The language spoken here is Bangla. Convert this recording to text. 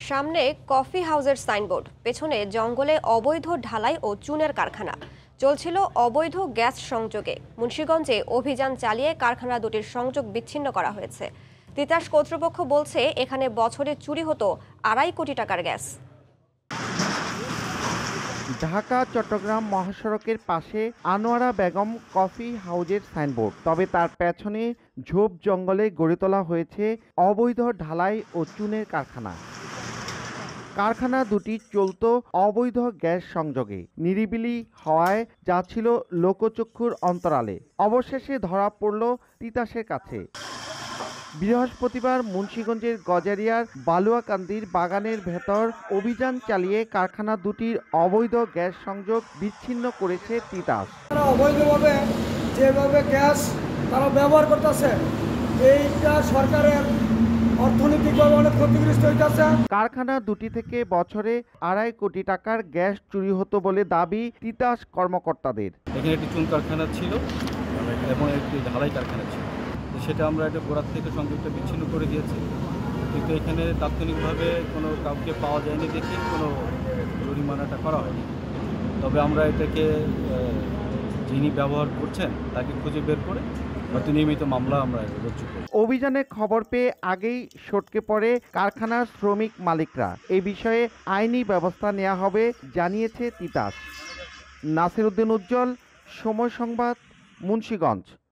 সামনে কফি হাউসের সাইনবোর্ড, পেছনে জঙ্গলে অবৈধ ঢালাই ও চুনের কারখানা। চলছিল অবৈধ গ্যাস সংযোগে। মুন্সিগঞ্জে অভিযান চালিয়ে কারখানা দুটির সংযোগ বিচ্ছিন্ন করা হয়েছে। তিতাস কর্তৃপক্ষ বলছে এখানে বছরে চুরি হতো 2.5 কোটি টাকার গ্যাস। ঢাকা চট্টগ্রাম মহাসড়কের পাশে আনোয়ারা বেগম কফি হাউজের সাইনবোর্ড, তবে তার পেছনে ঝোপ জঙ্গলে গড়ে তোলা হয়েছে অবৈধ ঢালাই ও চুনের কারখানা। কারখানা দুটি চলত অবৈধ গ্যাস সংযোগে, নিরিবিলি হওয়ায় যা ছিল লোকচক্ষুর অন্তরালে। অবশেষে ধরা পড়ল তিতাসের কাছে। বৃহস্পতিবার মুন্সিগঞ্জের গজারিয়ার বালুয়াকান্দির বাগানের ভেতর অভিযান চালিয়ে কারখানা দুটির অবৈধ গ্যাস সংযোগ বিচ্ছিন্ন করেছে তিতাস। অবৈধভাবে যেভাবে গ্যাস তারা ব্যবহার করতেছে, এইটা সরকারের অর্থনৈতিকভাবে অনেক ক্ষতিগ্রস্ত হইতেছে। কারখানা দুটি থেকে বছরে 2.5 কোটি টাকার গ্যাস চুরি হতো বলে দাবি তিতাস কর্মকর্তাদের। এখানে একটি চুন কারখানা ছিল এবং একটি ঢালাই কারখানা ছিল, সেটা আমরা একটা গোড়ার থেকে সংযোগটা বিচ্ছিন্ন করে দিয়েছি, কিন্তু এখানে তাৎক্ষণিকভাবে কোনো কাউকে পাওয়া যায়নি দেখে কোনো জরিমানাটা করা হয়নি। তবে আমরা এটাকে যিনি ব্যবহার করছেন তাকে খুঁজে বের করে হয়তো নিয়মিত মামলা আমরা রুজু করি। অভিযানে খবর পেয়ে আগেই সটকে পড়ে কারখানার শ্রমিক মালিকরা। এই বিষয়ে আইনি ব্যবস্থা নেওয়া হবে জানিয়েছে তিতাস। নাসির উদ্দিন উজ্জ্বল, সময় সংবাদ, মুন্সিগঞ্জ।